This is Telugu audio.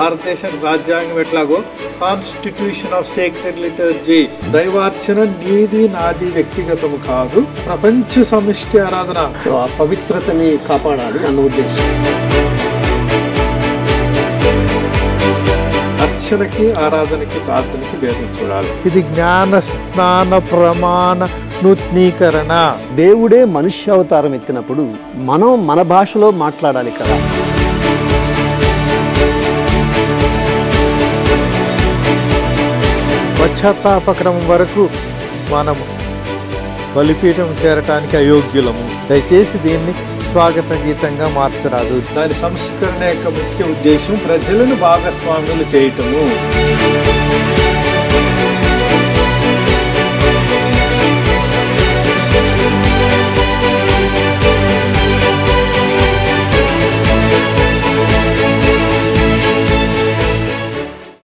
భారతదేశ రాజ్యాంగం ఎట్లాగో కాన్స్టిట్యూషన్ ఆఫ్ సేక్రెడ్ లిటర్జీ దైవార్చన నీది నాది వ్యక్తిగతము కాదు, ప్రపంచ సమిష్టి ఆరాధన. సో ఆ పవిత్రతని కాపాడాలి అన్న ఉద్దేశం. అర్చనకి ఆరాధనకి ప్రార్థనకి భేదం చూడాలి. ఇది జ్ఞాన స్నాన ప్రమాణ నూతనీకరణ. దేవుడే మనుష్యావతారం ఎత్తినప్పుడు మనం మన భాషలో మాట్లాడాలి కదా. పశ్చాత్తాపక్రమం వరకు మనము బలిపీఠం చేరటానికి అయోగ్యులము. దయచేసి దీన్ని స్వాగత గీతంగా మార్చరాదు. దాని సంస్కరణ యొక్క ముఖ్య ఉద్దేశం ప్రజలను భాగస్వాములు చేయటము.